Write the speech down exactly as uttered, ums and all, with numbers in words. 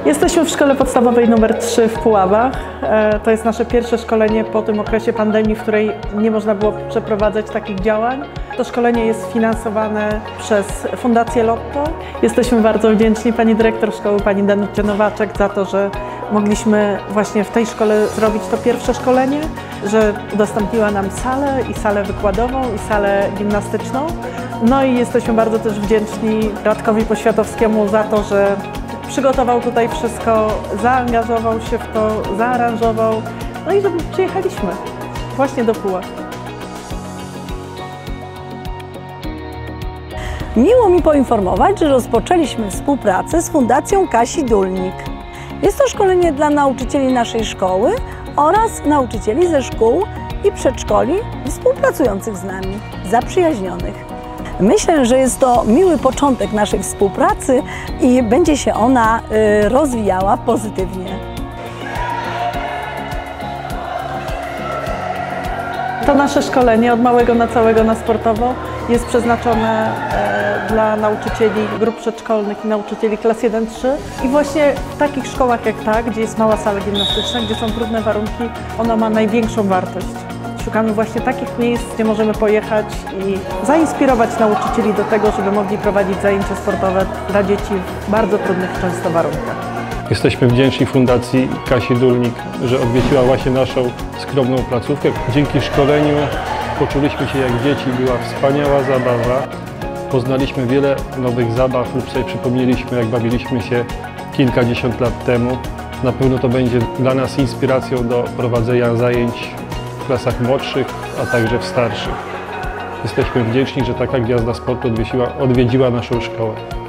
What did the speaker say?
Jesteśmy w szkole podstawowej nr trzy w Puławach. To jest nasze pierwsze szkolenie po tym okresie pandemii, w której nie można było przeprowadzać takich działań. To szkolenie jest finansowane przez Fundację Lotto. Jesteśmy bardzo wdzięczni pani dyrektor szkoły, pani Danucie Nowaczek, za to, że mogliśmy właśnie w tej szkole zrobić to pierwsze szkolenie, że udostępniła nam salę i salę wykładową i salę gimnastyczną. No i jesteśmy bardzo też wdzięczni Radkowi Poświatowskiemu za to, że przygotował tutaj wszystko, zaangażował się w to, zaaranżował, no i że przyjechaliśmy właśnie do Puław. Miło mi poinformować, że rozpoczęliśmy współpracę z Fundacją Kasi Dulnik. Jest to szkolenie dla nauczycieli naszej szkoły oraz nauczycieli ze szkół i przedszkoli współpracujących z nami, zaprzyjaźnionych. Myślę, że jest to miły początek naszej współpracy i będzie się ona y, rozwijała pozytywnie. To nasze szkolenie od małego na całego na sportowo jest przeznaczone e, dla nauczycieli grup przedszkolnych i nauczycieli klas jeden trzy. I właśnie w takich szkołach jak ta, gdzie jest mała sala gimnastyczna, gdzie są trudne warunki, ona ma największą wartość. Szukamy właśnie takich miejsc, gdzie możemy pojechać i zainspirować nauczycieli do tego, żeby mogli prowadzić zajęcia sportowe dla dzieci w bardzo trudnych często warunkach. Jesteśmy wdzięczni Fundacji Kasi Dulnik, że odwiedziła właśnie naszą skromną placówkę. Dzięki szkoleniu poczuliśmy się jak dzieci, była wspaniała zabawa. Poznaliśmy wiele nowych zabaw lub sobie przypomnieliśmy, jak bawiliśmy się kilkadziesiąt lat temu. Na pewno to będzie dla nas inspiracją do prowadzenia zajęć w klasach młodszych, a także w starszych. Jesteśmy wdzięczni, że taka gwiazda sportu odwiedziła, odwiedziła naszą szkołę.